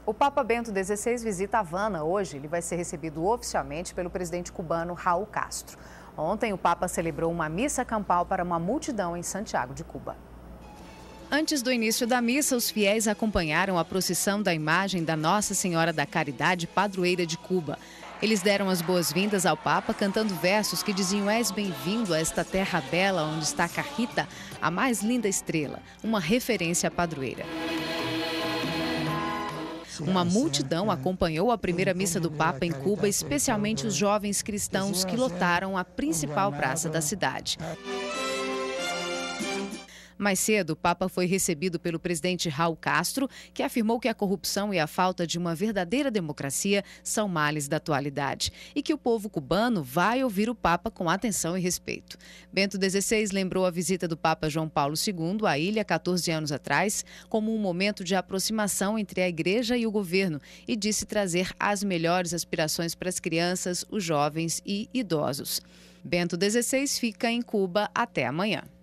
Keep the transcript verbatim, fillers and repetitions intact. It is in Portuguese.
O Papa Bento dezesseis visita Havana hoje. Ele vai ser recebido oficialmente pelo presidente cubano Raul Castro. Ontem, o Papa celebrou uma missa campal para uma multidão em Santiago de Cuba. Antes do início da missa, os fiéis acompanharam a procissão da imagem da Nossa Senhora da Caridade, padroeira de Cuba. Eles deram as boas-vindas ao Papa cantando versos que diziam: "És bem-vindo a esta terra bela onde está Carrita, a mais linda estrela", uma referência à padroeira. Uma multidão acompanhou a primeira missa do Papa em Cuba, especialmente os jovens cristãos que lotaram a principal praça da cidade. Mais cedo, o Papa foi recebido pelo presidente Raul Castro, que afirmou que a corrupção e a falta de uma verdadeira democracia são males da atualidade e que o povo cubano vai ouvir o Papa com atenção e respeito. Bento dezesseis lembrou a visita do Papa João Paulo segundo à ilha quatorze anos atrás como um momento de aproximação entre a igreja e o governo e disse trazer as melhores aspirações para as crianças, os jovens e idosos. Bento dezesseis fica em Cuba até amanhã.